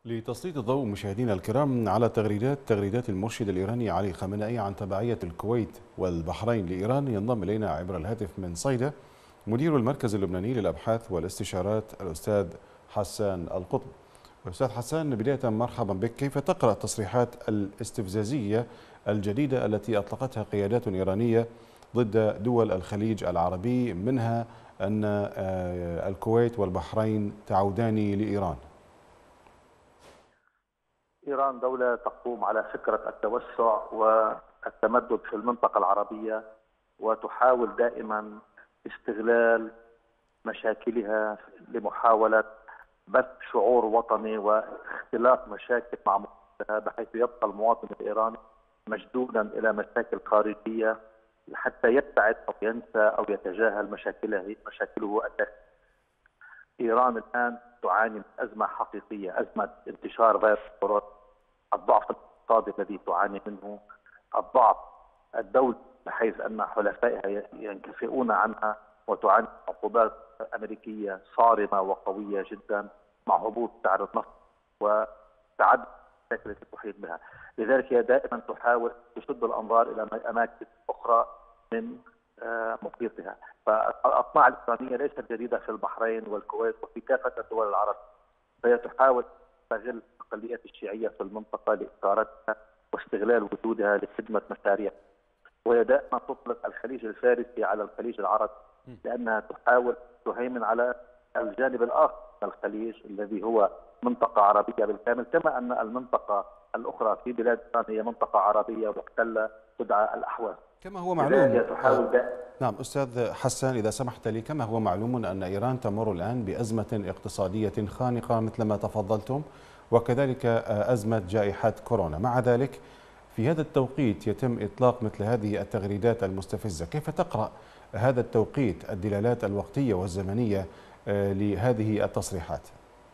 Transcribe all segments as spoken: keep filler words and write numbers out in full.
لتسليط الضوء مشاهدينا الكرام على تغريدات تغريدات المرشد الإيراني علي خامنئي عن تبعية الكويت والبحرين لإيران، ينضم إلينا عبر الهاتف من صيدا مدير المركز اللبناني للأبحاث والاستشارات الأستاذ حسان القطب. أستاذ حسان، بداية مرحبا بك. كيف تقرأ التصريحات الاستفزازية الجديدة التي أطلقتها قيادات إيرانية ضد دول الخليج العربي، منها أن الكويت والبحرين تعودان لإيران؟ إيران دولة تقوم على فكرة التوسع والتمدد في المنطقة العربية، وتحاول دائما استغلال مشاكلها لمحاولة بث شعور وطني واختلاق مشاكل مع مواطنها، بحيث يبقى المواطن الإيراني مشدودا إلى مشاكل خارجية حتى يبتعد أو ينسى أو يتجاهل مشاكله مشاكله الداخلية. إيران الآن تعاني من أزمة حقيقية، أزمة انتشار فيروس كورونا، الضعف الاقتصادي الذي تعاني منه، الضعف الدولي بحيث أن حلفائها ينكفئون عنها وتعاني من عقوبات أمريكية صارمة وقوية جدا مع هبوط سعر النفط وتعدد المشاكل التي تحيط بها. لذلك هي دائما تحاول تشد الأنظار إلى أماكن أخرى من محيطها. فالأطماع الإيرانية ليست جديدة في البحرين والكويت وفي كافة الدول العربية، فهي تحاول تستغل الأقليات الشيعية في المنطقة لإثارتها واستغلال وجودها لخدمة مشاريع، وهي دائما تطلق الخليج الفارسي على الخليج العربي لأنها تحاول تهيمن على الجانب الآخر من الخليج الذي هو منطقة عربية بالكامل، كما أن المنطقة الأخرى في بلاد إيران هي منطقة عربية محتلة تدعى الأحواز. كما هو معلوم تحاول نعم أستاذ حسان، إذا سمحت لي، كما هو معلوم أن إيران تمر الآن بأزمة اقتصادية خانقة مثل ما تفضلتم، وكذلك أزمة جائحة كورونا. مع ذلك في هذا التوقيت يتم إطلاق مثل هذه التغريدات المستفزة. كيف تقرأ هذا التوقيت، الدلالات الوقتية والزمنية لهذه التصريحات؟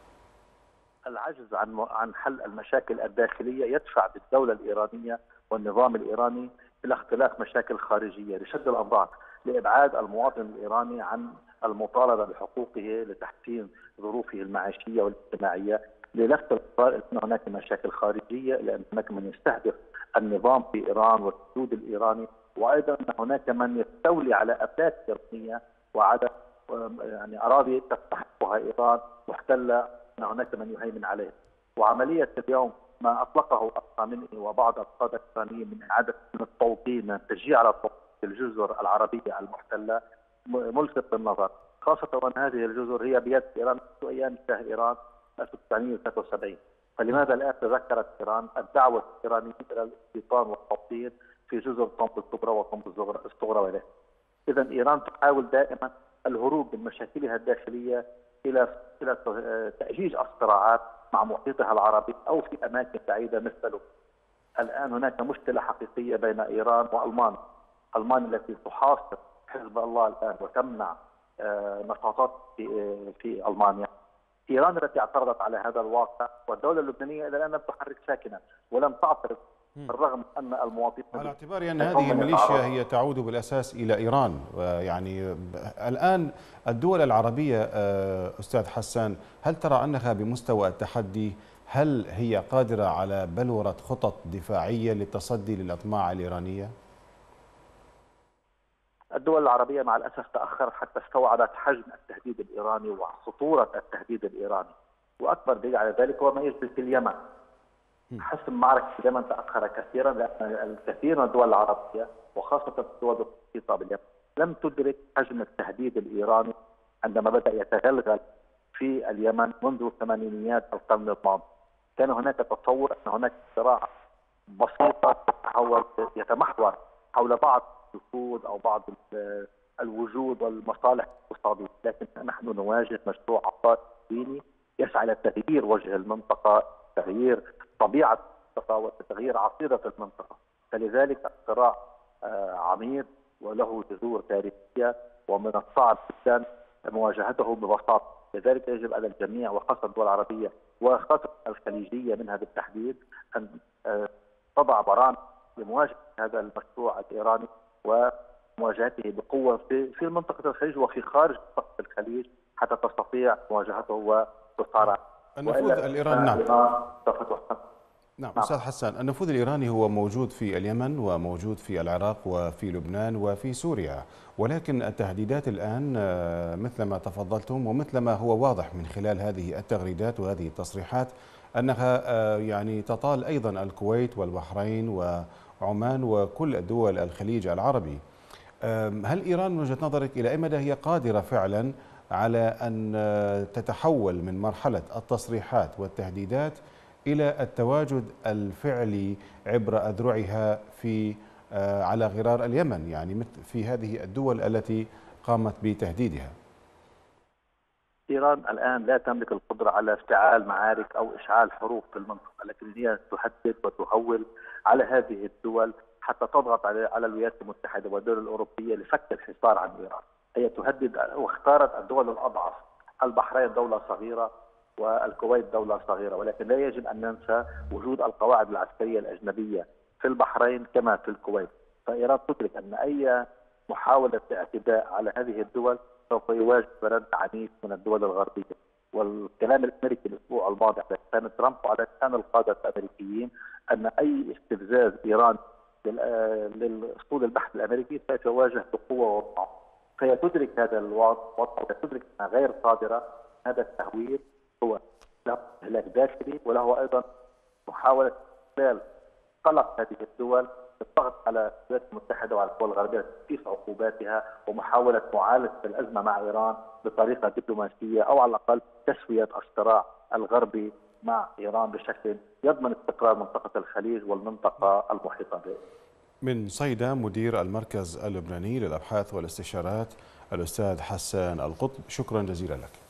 العجز عن عن حل المشاكل الداخلية يدفع بالدولة الإيرانية والنظام الإيراني إلى اختلاق مشاكل خارجية لشد الأنظار، لإبعاد المواطن الإيراني عن المطالبة بحقوقه، لتحسين ظروفه المعيشية والاجتماعية، للفت الانظار إلى أن هناك مشاكل خارجية، لأن هناك من يستهدف النظام في إيران والحدود الإيراني، وأيضا أن هناك من يستولي على أملاك إيرانية وعلى يعني أراضي تستحقها إيران محتلة، أن هناك من يهيمن عليه. وعملية اليوم ما أطلقه الخامنئي وبعض القادة الإيرانيين من إعادة التوطين، من التشجيع على توطين الجزر العربية المحتلة، ملفت للنظر، خاصة وأن هذه الجزر هي بيد إيران منذ أيام شاه إيران ألف وتسعمئة وثلاثة وسبعين. فلماذا الآن تذكرت إيران الدعوة الإيرانية إلى الاستيطان والتوطين في جزر طنط الكبرى وطنط الصغرى وغيرها؟ إذا إيران تحاول دائما الهروب من مشاكلها الداخلية إلى إلى تأجيج الصراعات مع محيطها العربي أو في أماكن بعيدة مثل الآن هناك مشكلة حقيقية بين إيران وألمانيا، ألمانيا التي تحاصر حزب الله الآن وتمنع نشاطات في في ألمانيا، إيران التي اعترضت على هذا الواقع، والدولة اللبنانية إلى الآن لم تحرك ساكنا ولم تعترض، بالرغم أن المواطنين على اعتبار أن هذه الميليشيا هي تعود بالأساس إلى إيران. يعني الآن الدول العربية أستاذ حسان، هل ترى أنها بمستوى التحدي؟ هل هي قادرة على بلورة خطط دفاعية للتصدي للأطماع الإيرانية؟ الدول العربية مع الأسف تأخرت حتى استوعبت حجم التهديد الإيراني وخطورة التهديد الإيراني، وأكبر دليل على ذلك هو ما يجري في اليمن. حسم معركة اليمن تأخر كثيرا لأن الكثير من الدول العربية وخاصة الدول المحيطة باليمن لم تدرك حجم التهديد الإيراني عندما بدأ يتغلغل في اليمن منذ ثمانينيات القرن الماضي. كان هناك تصور أن هناك صراع بسيطة يتمحور حول بعض النفوذ أو بعض الوجود والمصالح الاقتصادية، لكن نحن نواجه مشروع عقائدي ديني يسعى إلى تغيير وجه المنطقة، تغيير طبيعة المنطقة وتغيير عقيدة المنطقة. فلذلك الصراع عميق وله جذور تاريخية، ومن الصعب جدا مواجهته ببساطة. لذلك يجب على الجميع وخاصة الدول العربية وخاصة الخليجية منها بالتحديد أن تضع برامج لمواجهة هذا المشروع الإيراني ومواجهته بقوة في في منطقة الخليج وفي خارج منطقة الخليج حتى تستطيع مواجهته وتصارع. النفوذ الإيراني نعم سوف تحسن. نعم أستاذ حسان، النفوذ الإيراني هو موجود في اليمن وموجود في العراق وفي لبنان وفي سوريا، ولكن التهديدات الآن مثل ما تفضلتم ومثل ما هو واضح من خلال هذه التغريدات وهذه التصريحات أنها يعني تطال أيضا الكويت والبحرين وعمان وكل الدول الخليج العربي. هل إيران من وجهة نظرك إلى أي مدى هي قادرة فعلا على أن تتحول من مرحلة التصريحات والتهديدات إلى التواجد الفعلي عبر أذرعها في على غرار اليمن، يعني مثل في هذه الدول التي قامت بتهديدها؟ إيران الآن لا تملك القدرة على افتعال معارك أو إشعال حروب في المنطقة، لكن هي تهدد وتهول على هذه الدول حتى تضغط على على الولايات المتحدة والدول الأوروبية لفك الحصار عن إيران. هي تهدد واختارت الدول الأضعف، البحرين دولة صغيرة والكويت دولة صغيرة، ولكن لا يجب أن ننسى وجود القواعد العسكرية الأجنبية في البحرين كما في الكويت. فإيران تدرك أن أي محاولة اعتداء على هذه الدول سوف يواجه رد عنيف من الدول الغربية. والكلام الأمريكي الأسبوع الماضي على لسان ترامب وعلى لسان القادة الأمريكيين أن أي استفزاز إيران للأسطول البحث الأمريكي سوف يواجه بقوة وضعف. فهي تدرك هذا الوضع وتدرك أنها غير قادرة. هذا التهويل هو له استهلاك داخلي وله أيضا محاولة استغلال قلق هذه الدول الضغط على الولايات المتحدة وعلى الدول الغربية تخفيف عقوباتها ومحاولة معالجة الأزمة مع إيران بطريقة دبلوماسية أو على الأقل تسوية الصراع الغربي مع إيران بشكل يضمن استقرار منطقة الخليج والمنطقة المحيطة به. من صيدا مدير المركز اللبناني للأبحاث والاستشارات الأستاذ حسان القطب، شكرا جزيلا لك.